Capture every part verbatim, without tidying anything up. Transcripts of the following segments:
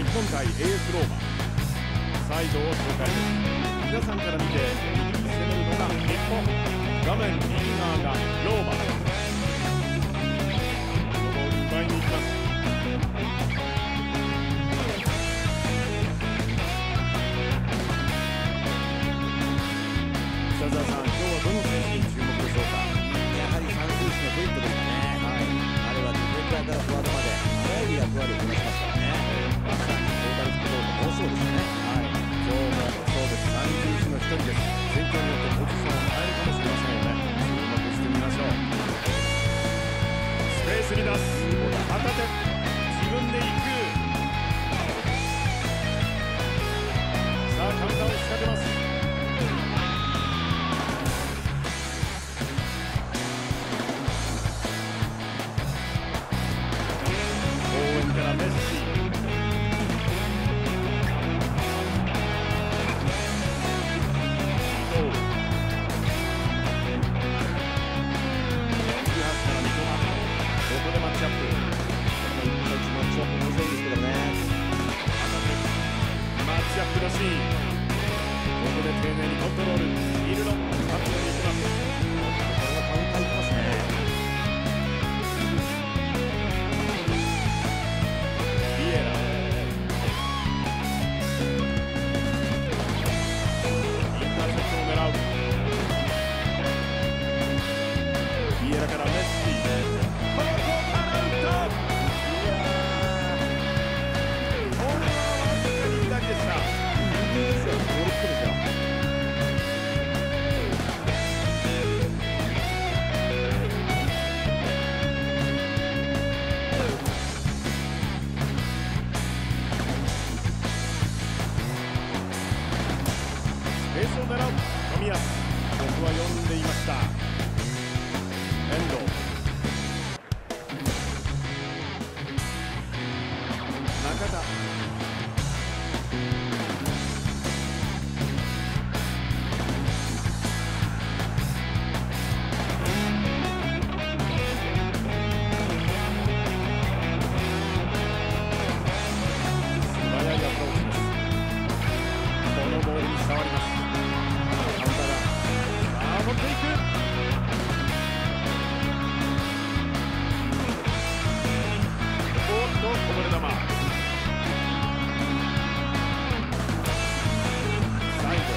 本対 エーエス ローマ、サイドを紹介です。皆さんから見て右に攻めるのが日本、画面右側がローマ。このボール奪いに行きます。北澤さん、今日はどの選手に注目でしょうか。 やはりサンフースのフリットですかね。はい、あれはディフェンダーからフォワードまであらゆる役割をこなしますからね。まさにトータルフットボールの猛将ですね。 はい、今日もそうです。三重士の一人です。戦況によってポジションを変えるかもしれませんよね。注目してみましょう。スペースに出す。旗手、自分で行く。さあ、カウンターを仕掛けます。メッシ、伊藤、ここでマッチアップ。 一対一マッチアップ面白いんですけどね。 マッチアップらしい。ここで丁寧にコントロール。ヒールのカップに行きます。 これはカウンターいきますね。 ビエラ、インターセプトを狙う。ビエラからメッシ。ここから打った。いやー、これはわずかに左でした。 いいですよ、ゴールキックですよ。 ベースを狙う冨安、ここは読んでいました。遠藤、中田、素早いアプローチです。このボールに触ります。持っていく。おっと、こぼれ球。サイド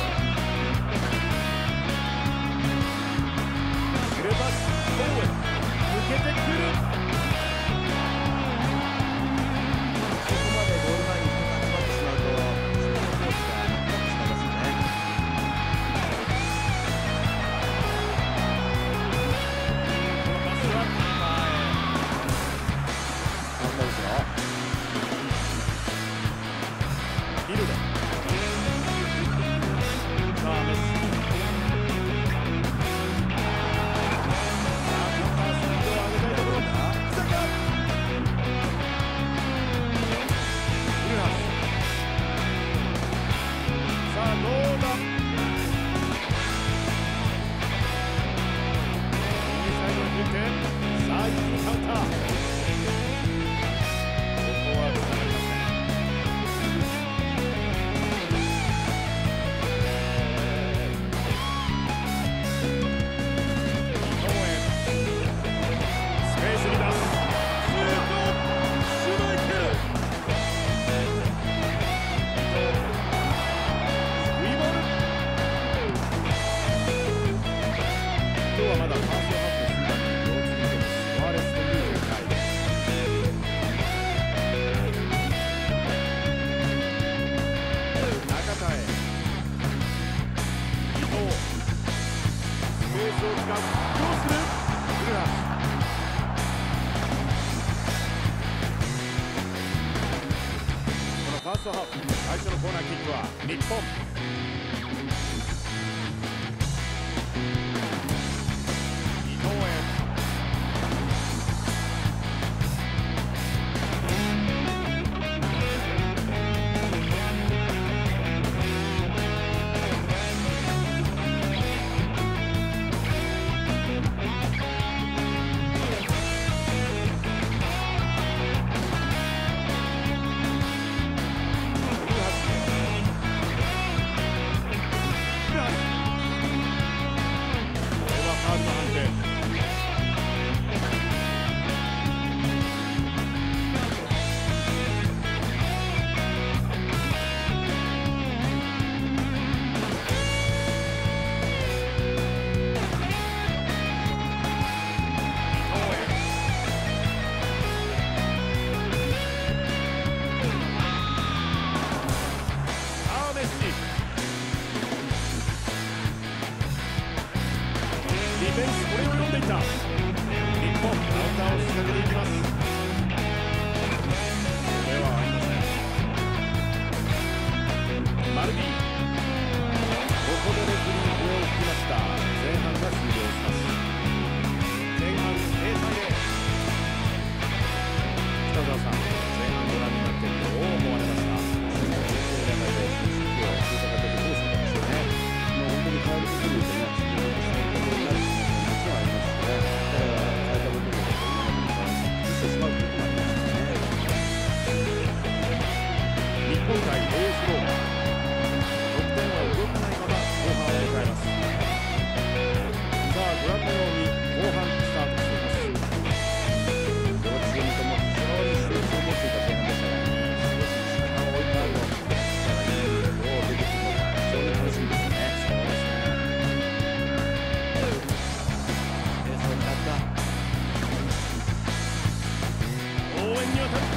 スルーパス、ゴール抜けてくる。 ここまでゴール前に人が集まってしまうとそのコースがなくなってしまいますよね。 ヒルド、さあメッシ、さあカウンタースピードを上げたいところ。サカ、フルハス、さあどうだ。右サイドに振って、さあ一気にカウンター。ここはどうなりますか。ファーストハーフ最初のコーナーキックは日本。伊藤へ。 フェンス、これを読んでいた。日本、カウンターを仕掛けていきます。これはありません。マルディ、ここでレフェリー笛を吹きました。前半が終了します。前半ゼロたいゼロ。北澤さん、前半ご覧になってどう思われますか？今回エースローマ、得点は動かないまま後半を迎えます。さあ、ご覧のように後半スタートしています。 両チームとも非常に集中を持っていた前半でしたが、少し時間を置いた後、どう出てくるのか非常に楽しみですね。そうですね。スペースを使った応援に当たる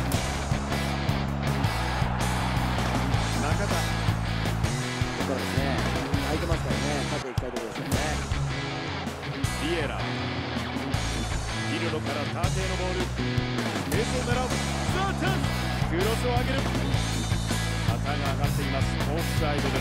中田、こここからですね、空いてますからね、縦行きたいところですよね。 ビエラ、ヒルドから縦へのボール、ベースを狙う、さあチャンス、クロスを上げる、旗が上がっています。オフサイドです。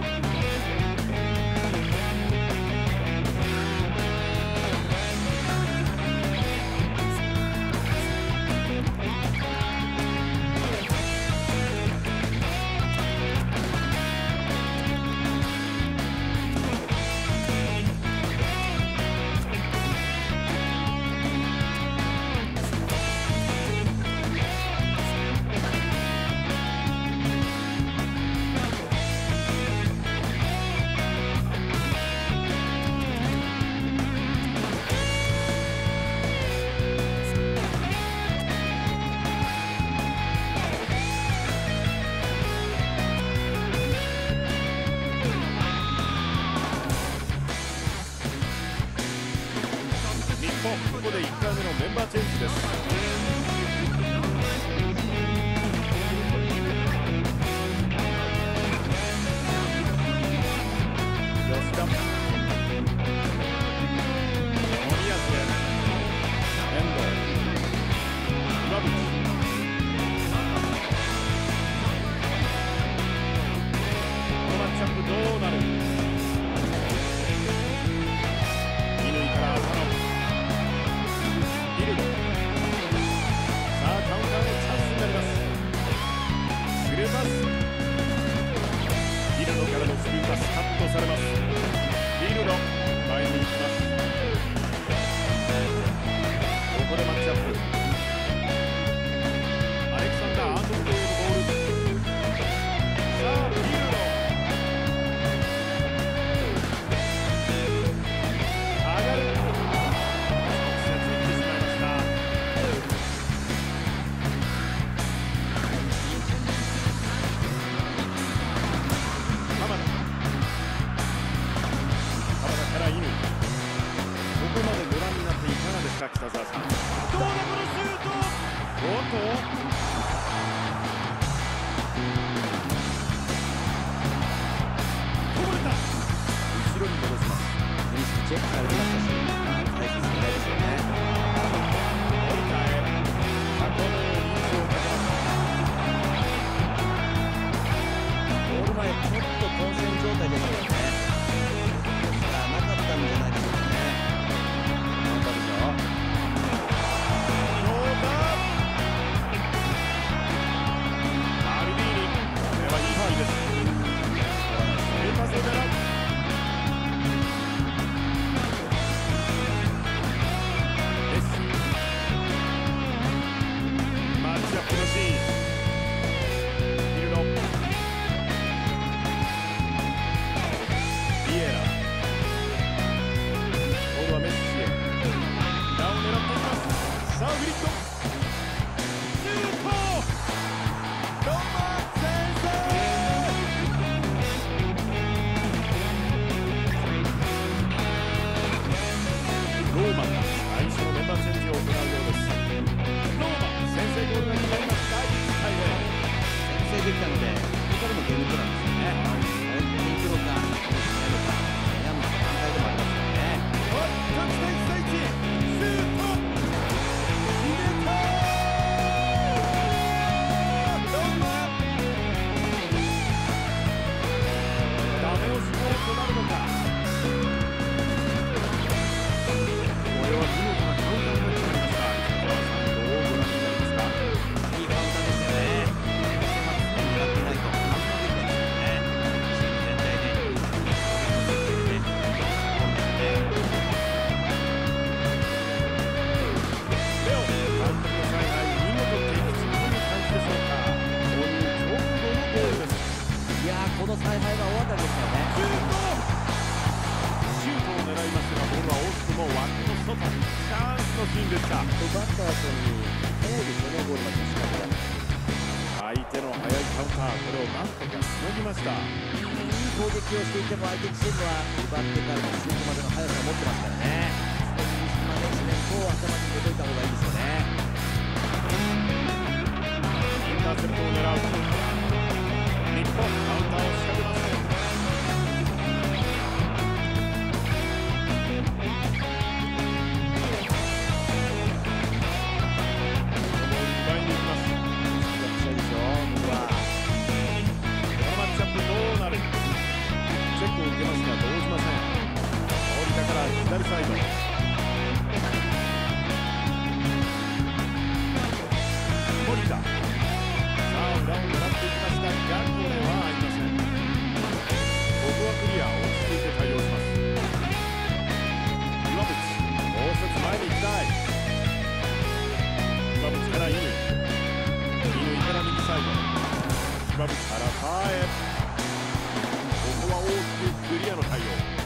ここでいっかいめのメンバーチェンジです。吉田、森保、遠藤、岩渕、このマッチアップどうなる？二塁から浅野、ヒルド、さあカウンターのチャンスになります。スルーパス、ヒルドからのスルーパスカットされます。ヒルド前に行きます。ここでマッチアップ、アレクサンダー・アーノルドへのボール、さあヒルド上がる、北澤さん、どうだこのシュート、おっとこぼれた、後ろに戻します。フィニッシュチェックされてましたし、大切じゃないですよね。折り返え、箱のように位置をかけます。ゴール前ちょっと混戦状態でしたよね。なかったんじゃないでしょうかね。本当でしょ。できたので、ここからもゲームプランですよね。本当にプロか、もしくは悩む段階でもありますよね。 采配が大当たりでしたよね。 シュートを狙いましたがボールは惜しくも枠の外。チャンスのシーンでした。 バッター君に早いですよね、ゴールまでの仕掛けが。 相手の速いカウンター、これをなんとかしのぎました。 いい攻撃をしていても相手チームは奪ってからのシュートまでの速さを持ってますからね。少しマネジメントを頭に入れといた方がいいですよね。 インターセプトを狙う日本。カウンターを仕掛けます。チェックを受けますが動じません。森田から左サイド。森田。さあ裏を狙っていきましたがこれは合いません。ここはクリア。落ち着いて対応します。岩渕。もう一つ前に行きたい。岩渕から乾。乾から右サイド。岩渕からファーへ。ここは大きくクリアの対応。